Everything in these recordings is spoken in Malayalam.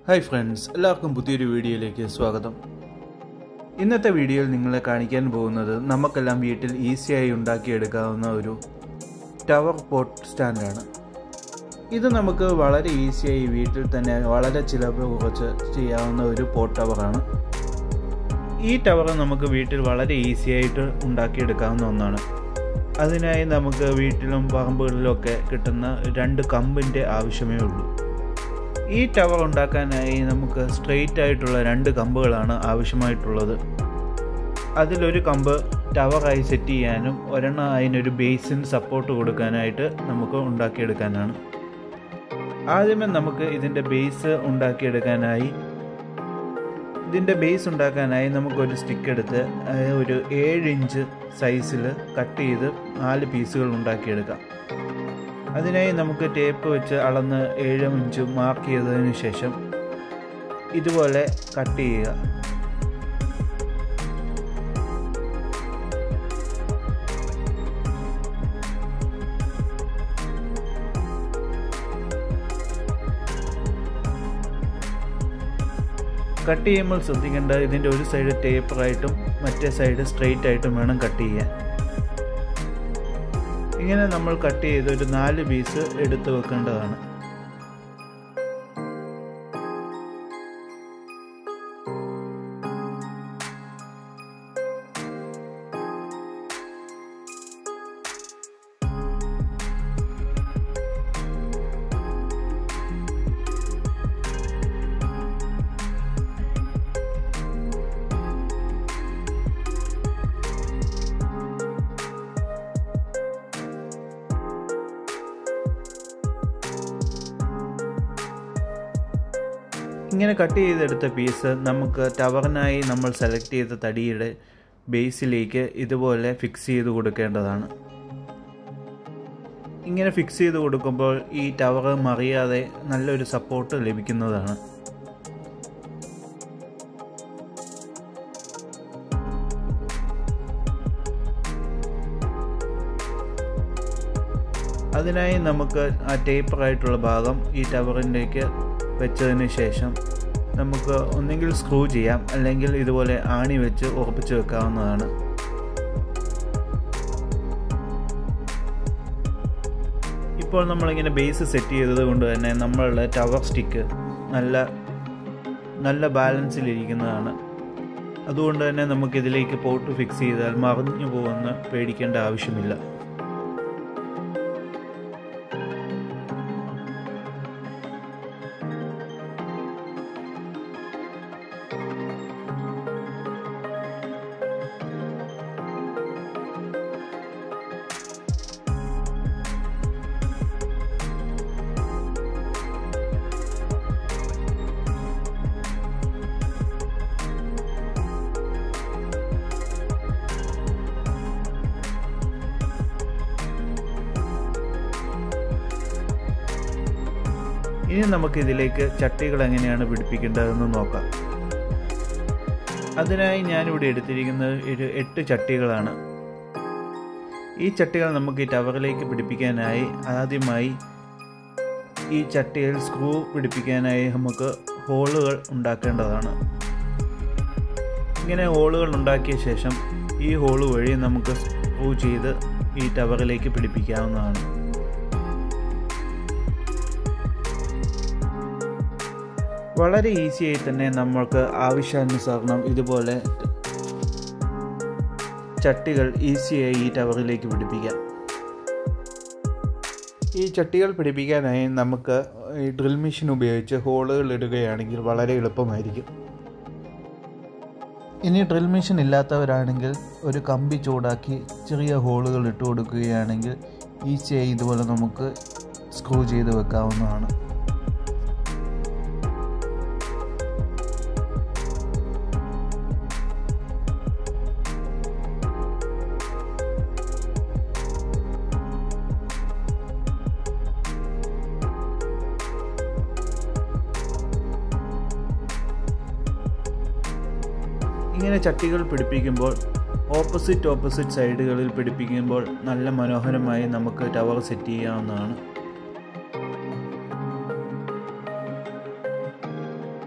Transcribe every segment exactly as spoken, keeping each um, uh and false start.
ഹായ് ഫ്രണ്ട്സ്, എല്ലാവർക്കും പുതിയൊരു വീഡിയോയിലേക്ക് സ്വാഗതം. ഇന്നത്തെ വീഡിയോയിൽ നിങ്ങളെ കാണിക്കാൻ പോകുന്നത് നമുക്കെല്ലാം വീട്ടിൽ ഈസിയായി ഉണ്ടാക്കിയെടുക്കാവുന്ന ഒരു ടവർ പോട്ട് സ്റ്റാൻഡാണ്. ഇത് നമുക്ക് വളരെ ഈസിയായി വീട്ടിൽ തന്നെ വളരെ ചിലവ് കുറച്ച് ചെയ്യാവുന്ന ഒരു പോട്ട് ടവറാണ്. ഈ ടവർ നമുക്ക് വീട്ടിൽ വളരെ ഈസിയായിട്ട് ഉണ്ടാക്കിയെടുക്കാവുന്ന ഒന്നാണ്. അതിനായി നമുക്ക് വീട്ടിലും പറമ്പുകളിലൊക്കെ കിട്ടുന്ന രണ്ട് കമ്പിൻ്റെ ആവശ്യമേ ഉള്ളൂ. ഈ ടവർ ഉണ്ടാക്കാനായി നമുക്ക് സ്ട്രെയിറ്റ് ആയിട്ടുള്ള രണ്ട് കമ്പുകളാണ് ആവശ്യമായിട്ടുള്ളത്. അതിലൊരു കമ്പ് ടവറായി സെറ്റ് ചെയ്യാനും ഒരെണ്ണം അതിനൊരു ബേസിന് സപ്പോർട്ട് കൊടുക്കാനായിട്ട് നമുക്ക് ഉണ്ടാക്കിയെടുക്കാനാണ്. ആദ്യമേ നമുക്ക് ഇതിൻ്റെ ബേസ് ഉണ്ടാക്കിയെടുക്കാനായി ഇതിൻ്റെ ബേസ് ഉണ്ടാക്കാനായി നമുക്കൊരു സ്റ്റിക്ക് എടുത്ത് ഒരു ഏഴ് ഇഞ്ച് സൈസിൽ കട്ട് ചെയ്ത് നാല് പീസുകൾ ഉണ്ടാക്കിയെടുക്കാം. അതിനായി നമുക്ക് ടേപ്പ് വെച്ച് അളന്ന് ഏഴ് ഇഞ്ച് മാർക്ക് ചെയ്തതിന് ശേഷം ഇതുപോലെ കട്ട് ചെയ്യുക. കട്ട് ചെയ്യുമ്പോൾ ശ്രദ്ധിക്കേണ്ട, ഇതിൻ്റെ ഒരു സൈഡ് ടേപ്പറായിട്ടും മറ്റേ സൈഡ് സ്ട്രെയിറ്റ് ആയിട്ടും വേണം കട്ട് ചെയ്യാൻ. ഇങ്ങനെ നമ്മൾ കട്ട് ചെയ്ത് ഒരു നാല് പീസ് എടുത്ത് വെക്കേണ്ടതാണ്. ഇങ്ങനെ കട്ട് ചെയ്തെടുത്ത പീസ് നമുക്ക് ടവറിനായി നമ്മൾ സെലക്ട് ചെയ്ത തടിയുടെ ബേസിലേക്ക് ഇതുപോലെ ഫിക്സ് ചെയ്ത് കൊടുക്കേണ്ടതാണ്. ഇങ്ങനെ ഫിക്സ് ചെയ്ത് കൊടുക്കുമ്പോൾ ഈ ടവർ മറിയാതെ നല്ലൊരു സപ്പോർട്ട് ലഭിക്കുന്നതാണ്. അതിനായി നമുക്ക് ആ ടേപ്പറായിട്ടുള്ള ഭാഗം ഈ ടവറിൻ്റെക്ക് വെച്ചതിന് ശേഷം നമുക്ക് ഒന്നെങ്കിൽ സ്ക്രൂ ചെയ്യാം, അല്ലെങ്കിൽ ഇതുപോലെ ആണി വെച്ച് ഉറപ്പിച്ച് വെക്കാവുന്നതാണ്. ഇപ്പോൾ നമ്മളിങ്ങനെ ബേസ് സെറ്റ് ചെയ്തത് കൊണ്ട് തന്നെ നമ്മളുടെ ടവർ സ്റ്റിക്ക് നല്ല നല്ല ബാലൻസിലിരിക്കുന്നതാണ്. അതുകൊണ്ട് തന്നെ നമുക്കിതിലേക്ക് പോട്ട് ഫിക്സ് ചെയ്താൽ മറിഞ്ഞു പോകുമെന്ന് പേടിക്കേണ്ട ആവശ്യമില്ല. ഇനി നമുക്ക് ഇതിലേക്ക് ചട്ടികൾ എങ്ങനെയാണ് പിടിപ്പിക്കേണ്ടതെന്ന് നോക്കാം. അതിനായി ഞാനിവിടെ എടുത്തിരിക്കുന്നത് ഒരു എട്ട് ചട്ടികളാണ്. ഈ ചട്ടികൾ നമുക്ക് ഈ ടവറിലേക്ക് പിടിപ്പിക്കാനായി ആദ്യമായി ഈ ചട്ടിയിൽ സ്ക്രൂ പിടിപ്പിക്കാനായി നമുക്ക് ഹോളുകൾ ഉണ്ടാക്കേണ്ടതാണ്. ഇങ്ങനെ ഹോളുകൾ ഉണ്ടാക്കിയ ശേഷം ഈ ഹോള് വഴി നമുക്ക് സ്ക്രൂ ചെയ്ത് ഈ ടവറിലേക്ക് പിടിപ്പിക്കാവുന്നതാണ്. വളരെ ഈസിയായി തന്നെ നമ്മൾക്ക് ആവശ്യാനുസരണം ഇതുപോലെ ചട്ടികൾ ഈസിയായി ഈ ടവറിലേക്ക് പിടിപ്പിക്കാം. ഈ ചട്ടികൾ പിടിപ്പിക്കാനായി നമുക്ക് ഈ ഡ്രിൽ മെഷീൻ ഉപയോഗിച്ച് ഹോളുകൾ ഇടുകയാണെങ്കിൽ വളരെ എളുപ്പമായിരിക്കും. ഇനി ഡ്രിൽ മെഷീൻ ഇല്ലാത്തവരാണെങ്കിൽ ഒരു കമ്പി ചൂടാക്കി ചെറിയ ഹോളുകൾ ഇട്ട് കൊടുക്കുകയാണെങ്കിൽ ഈസിയായി ഇതുപോലെ നമുക്ക് സ്ക്രൂ ചെയ്ത് വെക്കാവുന്നതാണ്. ഇങ്ങനെ ചട്ടികൾ പിടിപ്പിക്കുമ്പോൾ ഓപ്പോസിറ്റ് ഓപ്പോസിറ്റ് സൈഡുകളിൽ പിടിപ്പിക്കുമ്പോൾ നല്ല മനോഹരമായി നമുക്ക് ടവർ സെറ്റ് ചെയ്യാവുന്നതാണ്.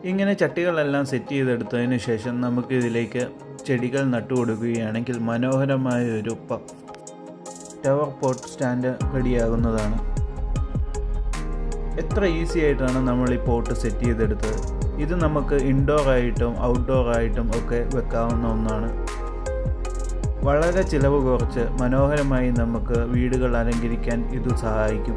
ഇങ്ങനെ ചട്ടികളെല്ലാം സെറ്റ് ചെയ്തെടുത്തതിന് ശേഷം നമുക്ക് ഇതിലേക്ക് ചെടികൾ നട്ടു കൊടുക്കുകയാണെങ്കിൽ മനോഹരമായ ഒരു ടവർ പോട്ട് സ്റ്റാൻഡ് റെഡിയാകുന്നതാണ്. എത്ര ഈസി ആയിട്ടാണ് നമ്മൾ ഈ പോട്ട് സെറ്റ് ചെയ്തെടുത്തത്. ഇത് നമുക്ക് ഇൻഡോർ ആയിട്ടും ഔട്ട്ഡോർ ആയിട്ടും ഒക്കെ വെക്കാവുന്ന ഒന്നാണ്. വളരെ ചിലവ് കുറച്ച് മനോഹരമായി നമുക്ക് വീടുകൾ അലങ്കരിക്കാൻ ഇത് സഹായിക്കും.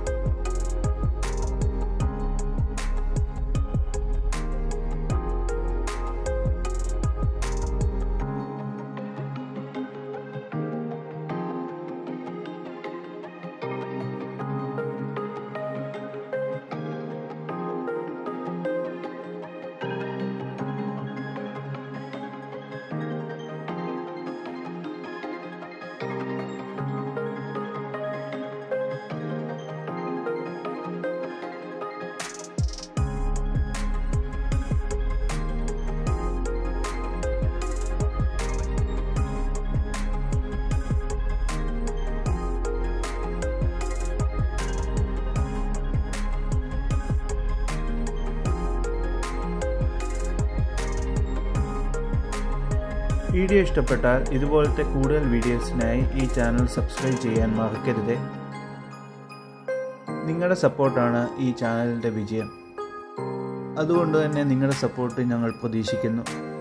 വീഡിയോ ഇഷ്ടപ്പെട്ടാൽ ഇതുപോലത്തെ കൂടുതൽ വീഡിയോസിനായി ഈ ചാനൽ സബ്സ്ക്രൈബ് ചെയ്യാൻ മറക്കരുത്. നിങ്ങളുടെ സപ്പോർട്ടാണ് ഈ ചാനലിൻ്റെ വിജയം. അതുകൊണ്ട് തന്നെ നിങ്ങളുടെ സപ്പോർട്ട് ഞങ്ങൾ പ്രതീക്ഷിക്കുന്നു.